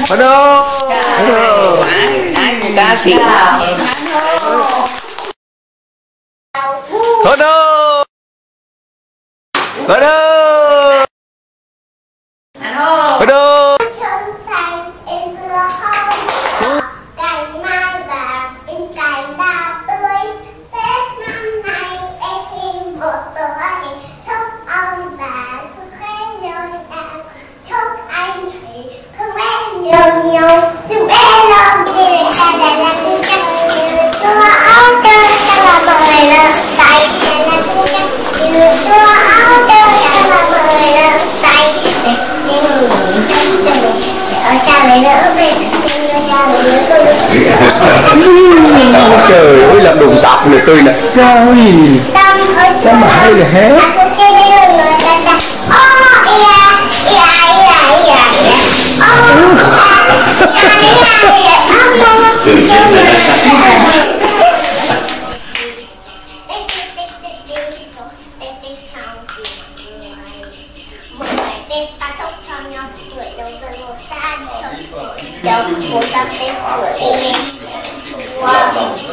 Hello. Hello. Ai cũng ca sĩ. Hello. Hello. Hello. Xuân xanh em dưa hấu, cành mai vàng em cành đào tươi. Tết năm nay em xin một tuổi, chúc ông bà sức khỏe nhiều năm, chúc anh chị thương em nhiều nhiều, chúc em lòng gì ta đã làm chắc như chúa áo tươi ta là mời lần tay là chắc như chúa áo tươi ta là mời lần tay. Trời ơi, làm đụng tạp người tôi nè. Trời, sao mà hay là hết. Một năm Tết của em wow.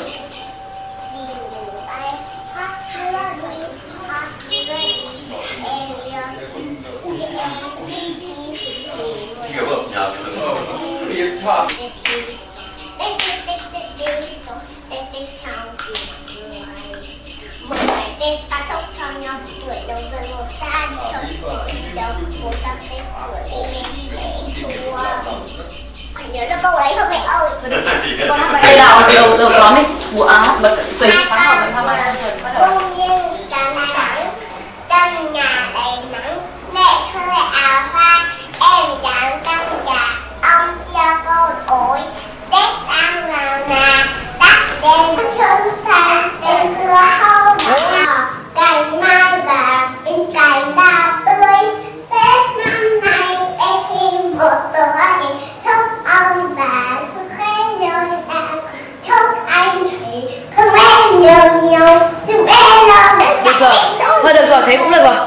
Tết ta chúc cho nhau tuổi đầu dần một xa cho đầu một năm Tết của em Chúa. Nhớ ra câu đấy không mẹ ơi. Con hát bài đây nào đầu xóm đi. Bộ áo tùy sáng hợp với hoa mai. Công viên càng nắng, căn nhà đầy nắng, mẹ khơi áo hoa, em dáng căn nhà, ông chia con ổi, Tết đang vào nà, tắt đèn xuân xanh, đèn dưa hấu đỏ, cành mai vàng, in cành đào tươi. Tết năm nay em xin một tuổi, chúc ông bà sức khỏe nhiều năm, chúc anh chị thương em nhiều nhiều, chúc em lo Được rồi, thôi được rồi, thế cũng được rồi.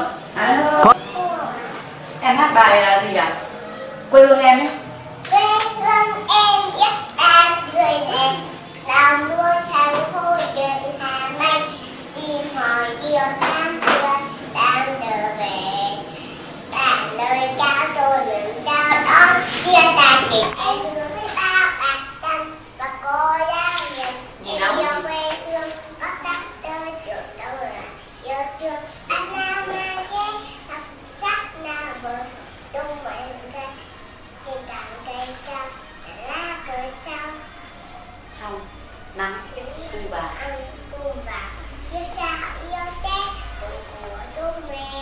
Em hát bài là gì à? Quê hương em nhé. quê hương em biết ta người đẹp, làm mua trắng khu rừng Hà Mây, tìm hỏi yêu tham thương đang trở về, bạn lời cha tôi mừng chào đón chia ta chỉ em thương với bao bạc chân và cô giáo hiền, em yêu quê hương có tắt tơi trường đâu là yêu thương anh nào mà ghé học sắc nào bờ tung mạnh cây trên đàn cây cao lá cờ trong Trong nắng cu và ăn cu và yêu xa yêu Tết cùng của đúng mẹ.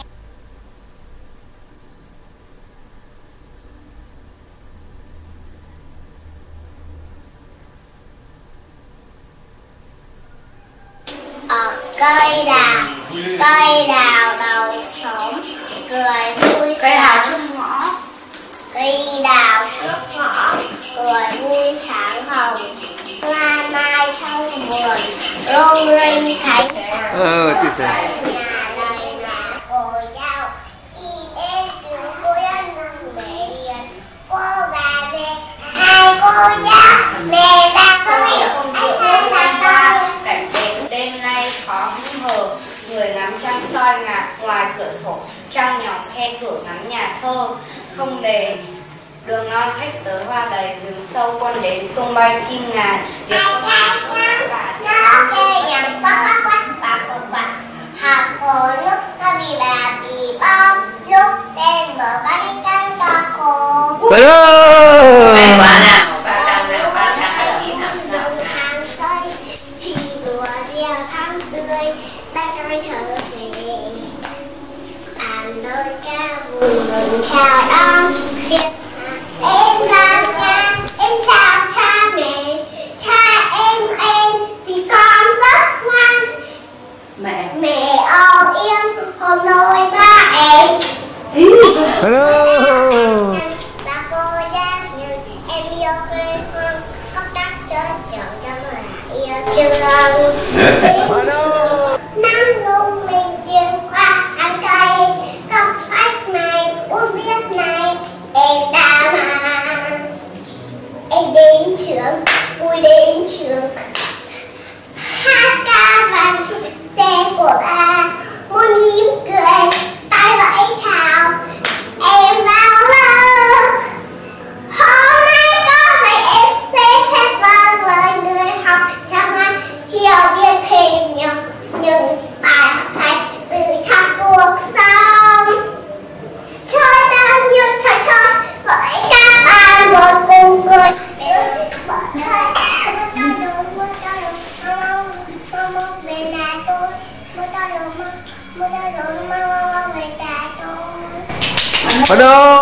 Ở cây đào đầu xóm cười vui cây hào sáng, trước ngõ. cây đào trước ngõ cười vui sáng hồng, hoa mai trong vườn rung rinh khánh trắng. Tuyệt vời. Nhà lời là cô giáo khi em từ cô giáo nâng mẹ hiền, cô và mẹ hai cô giáo mẹ ta không hiểu anh hai ta con. Cảnh đẹp đêm nay khó hờ, người ngắm trăng soi ngạt ngoài cửa sổ, trăng nhỏ khe cửa ngắm nhà thơ, không để đường non khách tới hoa đầy, rừng sâu quân đến tung bay chim ngàn. Ai khác nó kê nhầm quát học hồ nước có bị bà bị bom lúc tên bờ bá cái cánh to khô. Hello. Quá nào, ba trăm gì nào. Hàng xoay chỉ đùa reo tháng tươi, ba trôi trở về bàn nơi ca mừng chào đón em vào nhà em chào cha mẹ, cha em thì con rất ngoan, mẹ âu yếm hôm nay ba em. Hello. Và cô giáo hiền em yêu quê hương, khóc đắc trên chợ cho là yêu thương. Hello. Nắng lung linh xuyên qua hàng cây, đọc sách này uống viết này em đã mà Mưa đã rộn mưa về cả tôi. Ở đâu?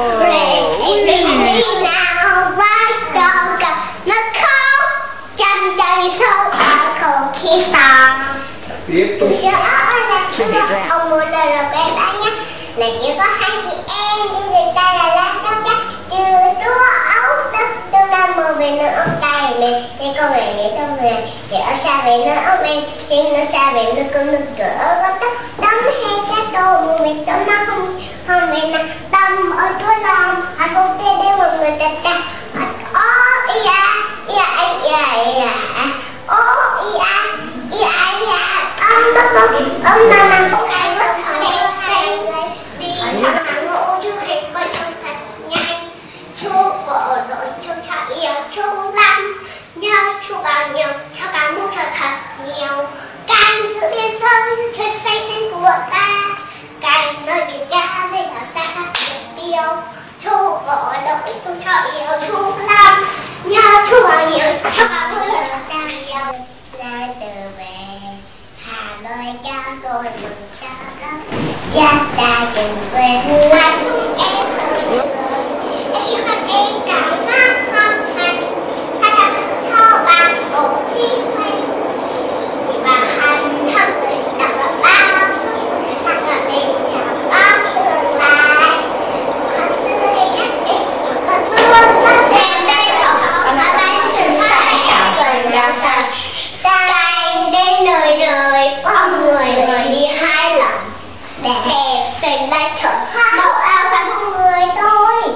Đi nào vai trò cặp nó khóc trăm giây sâu ở khổ khi tàn. Tiếp tục. Ông muốn đời rồi bé bác nhá. Này chỉ có hai chị em đi đường tay là lan trong chắc. Từ tua ấu tức tương lai mơ về nữa ông tay mẹ. Thế con này để trong người. Để ở xa về nữa ông em. Xin nó xa về nữa con nước cửa có tóc. Đấm hay cái đồ mù mình tấm nó không về nè. Tâm ở túi lòng. Hãy cùng tên để một người tật ta. Ô ia ia ia ia. Ô ia ia ia. Ông nằm có cái mất ở đây xanh đi chẳng nắng ngộ chứ hay coi trông thật nhanh chú vợ rồi chú thật yêu chú lắm nhớ chú bao nhiêu cho cả mua cho thật nhiều càng giữ biên sơn trời xanh xanh của ta càng nơi biển ga dây vào xa xa biệt tiêu chú vợ rồi chú cho yêu chú lắm nhớ chú bao nhiêu cho cả mua cho thật nhiều ra từ về lời cho tôi mừng cho lắm gia ta đừng quên là chúng em thời người em yêu khăn em cảm giác không hành ta thật sự cho bạn bộ chi mây chỉ bà hành thăm tới đặt ở bao sức đặt ở lên chẳng bao tương lai khăn tươi nhắc em cần luôn ra xem đây là họ mà bay trên phải gần đào ta cành đến nơi đời con người đi hai lần đẹp xinh lại thở màu áo trắng người tôi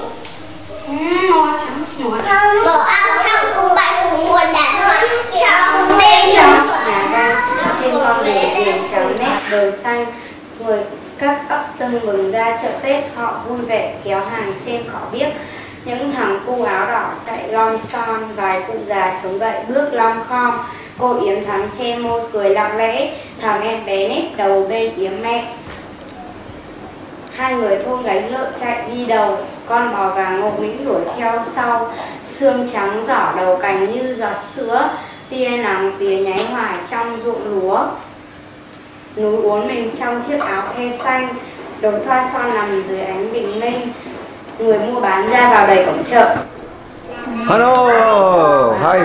màu áo trắng cùng bạn cùng muôn đàn hoa trong đêm trong trên con đường biển trắng nét đời xanh người các ấp tưng mừng ra chợ Tết họ vui vẻ kéo hàng trên cỏ biếc những thằng cu áo đỏ chạy lon son vài cụ già chống gậy bước lom khom cô Yếm Thắm che môi cười lặng lẽ thằng em bé nếp đầu bên Yếm mẹ hai người thôn gánh lợn chạy đi đầu con bò vàng ngộ nghĩnh đuổi theo sau xương trắng giỏ đầu cành như giọt sữa tia nắng tía nháy hoài trong ruộng lúa núi uốn mình trong chiếc áo the xanh đồi thoa son nằm dưới ánh bình minh người mua bán ra vào đầy cổng chợ. Hello, hay.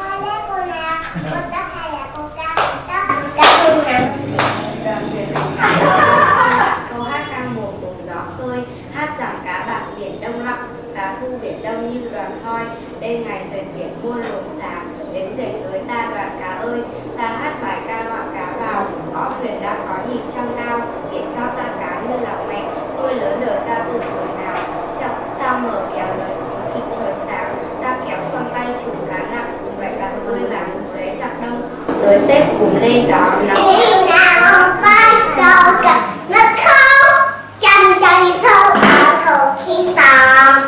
Câu hát đang buồn buồn gió khơi hát rằng cá bạc biển đông lặng cá thu biển đông như đoàn thoi đêm ngày dệt biển muôn luồng sáng đến dệt tới ta đoàn cá ơi ta hát bài ca gọi cá vào có thuyền đã có nhịp trong cao biển cho ta cá như lòng mẹ nuôi lớn đời ta từ tuổi nào chậm sao mở kéo lời kịp trời sáng ta kéo xoăn tay chủ cá nặng cùng vậy cá tươi vàng cùng ghế giặc đông rồi xếp cùng lên đó nóng nào vai trò cặp nó khóc trăm giây sâu ở khổ khi sòng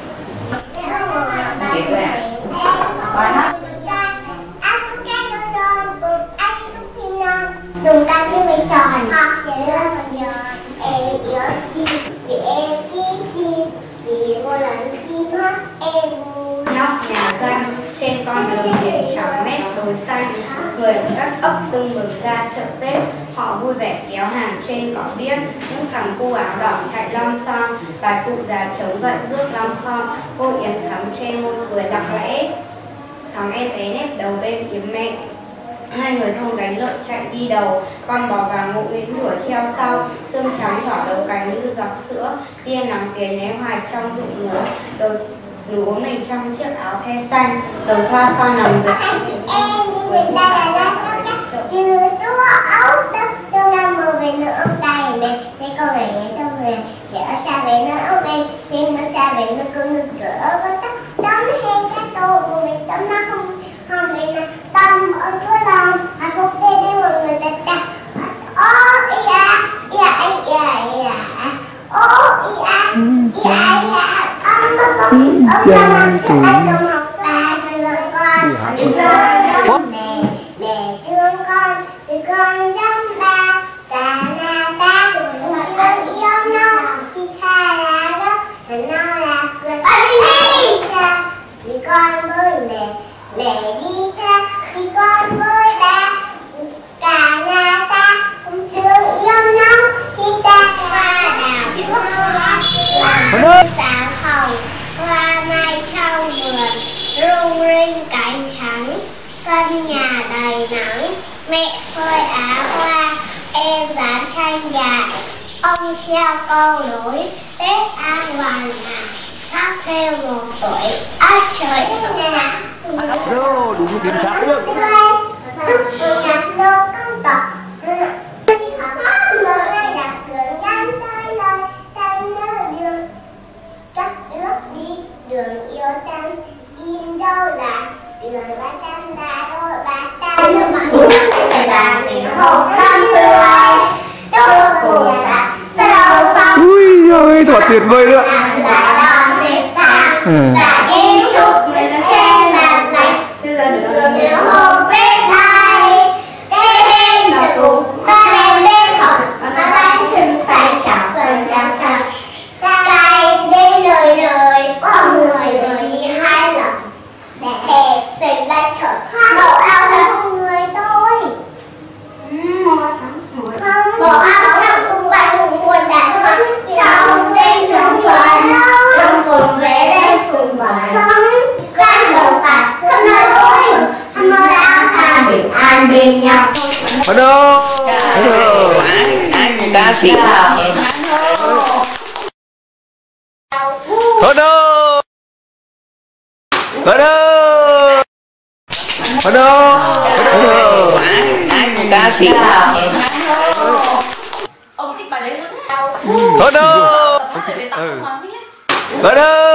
dùng ta cái mây tròn học để lên mà giờ em nhớ chi vì em biết chi vì vô lần chi mắt em nóc nhà dân trên con đường biển trắng nét đồi xanh người ở các ấp tưng mừng ra chợ Tết họ vui vẻ kéo hàng trên cỏ biếc những thằng cu áo đỏ chạy lon son vài cụ già chống gậy bước lom khom cô Yến Thắm che môi cười lặng lẽ thằng em bé nép đầu bên Yếm mẹ hai người thôn gánh lợn chạy đi đầu con bò vàng ngộ nghĩnh đuổi theo sau xương trắng giỏ đầu cành như giọt sữa tia nắng tía né hoài trong ruộng lúa đầu lúa mình trong chiếc áo the xanh đầu thoa son nằm dưới em đi đến đây là ra tất cả từ tua ấu tức tương lai mơ về nữa ông tay mẹ thế con này trong người để ở xa về nữa ông em xin nó xa về nữa con nước cửa có tóc đấm hay cái tô của mình tấm nó không về nè tâm ở túi lòng à không tên để một người tật ta ô ia ia ia ia ô ia ia ia ông nằm trong học bài rồi lời con mẹ thương con thì con giống ba cả na ta cùng con yêu nhau khi xa là đất nó là cười đi xa vì con với mẹ đi xa khi con với ba cả na ta cùng thương yêu nhau làm tranh dài, ông treo câu nối Tết an toàn mà thắp theo một tuổi ắt trời nhà. Đúng chính xác luôn. Nhạc nô công tộc mơ đang đặt đường ngắn tới lời tan nhớ đường chắc ước đi đường yêu tan in đâu là đường ba trăm là đôi ba trăm nước mặt nước vàng tình hồn tâm tươi tôi cùng là sao xong Ui ơi thật tuyệt vời nữa. là đòn tết xa và em chúc mình sẽ làm lành đường đường hồn bên hai em là cùng con em bên hòn và nó bánh trưng xanh chảo xuân càng xa cay đến lời lời có người đời đi hai lần đẹp xinh lại trở màu áo trắng người tôi màu áo trắng cùng bạn cùng buồn đàn mắt trong đêm trong xuân trong phường về lên xuân vời gan đầu tạt không nói dối không nói áo tha bình an bên nhau. Hello. Ca sĩ Hello. Hello. Hello. Ca sĩ ông thích bài đấy lắm. Hello. Để tặng mà nhé. Hello.